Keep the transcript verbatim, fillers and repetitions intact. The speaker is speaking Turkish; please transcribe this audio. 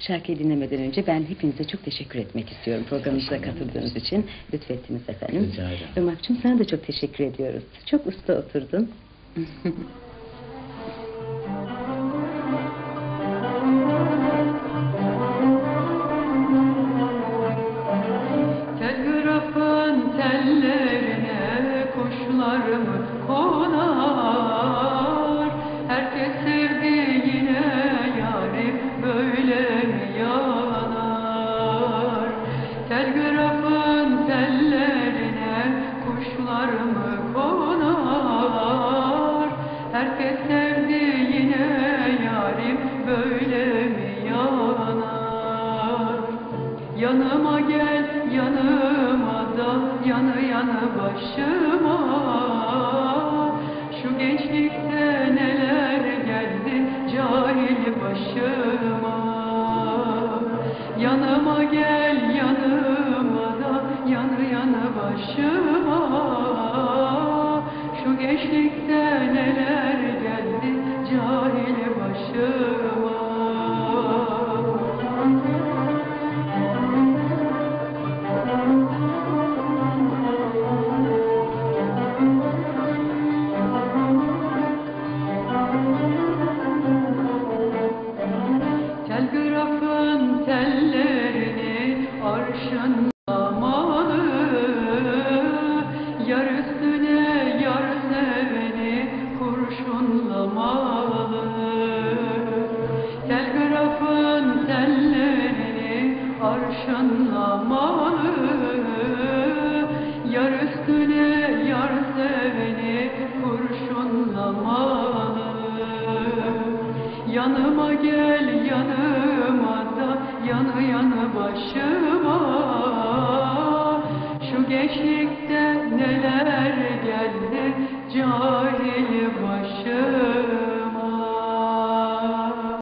Şarkıyı dinlemeden önce ben hepinize çok teşekkür etmek istiyorum programımıza katıldığınız için. Lütfettiniz efendim. Rica ederim. Irmak'cığım sana da çok teşekkür ediyoruz. Çok usta oturdun. Telgrafın tellerine kuşlar mı konar? Herkes sevdiğine yarim böyle mi yanar? Telgrafın tellerine kuşlar mı konar? Herkes sevdiğine yarim böyle mi yanar? Yanıma gel, yanıma da, yanı yanı başıma. Şu gençlikte neler geldi cahil başıma. Yanıma gel, yanıma da, yanı yanı başıma. Şu gençlikte neler geldi cahil başıma. Telgrafın tellerini arşınlamalı, yar üstüne yar seveni kurşunlamalı. Telgrafın tellerini arşınlamalı, yar üstüne yar seveni kurşunlamalı. Yanıma gel, yanıma da, yanı yanı başıma. Şu gençlikte neler geldi cahil